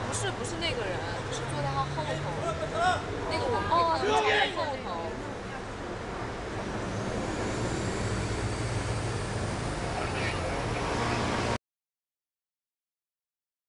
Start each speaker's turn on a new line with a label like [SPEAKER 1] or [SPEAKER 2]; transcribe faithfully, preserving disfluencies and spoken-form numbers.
[SPEAKER 1] 是不是那个人，是坐在他后头，那个我们可以看到他后头。